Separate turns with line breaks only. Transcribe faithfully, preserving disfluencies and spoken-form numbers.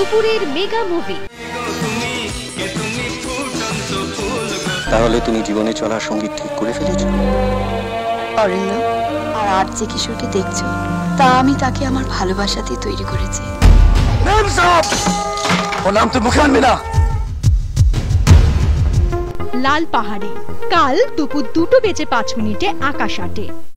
দুপুরের mega movie.
তাহলে তুমি জীবনে চলার সঙ্গীত ঠিক করে ফেলেছো?
অরণ্য আর আজ যে কিশোরকে দেখছো তা আমি তাকে আমার ভালোবাসাতেই তৈরি করেছি।
ওর নাম তো মুখে আনবি না।
লাল পাহাড়ে কাল দুপুর দুটো বেজে পাঁচ মিনিটে আকাশ আটে।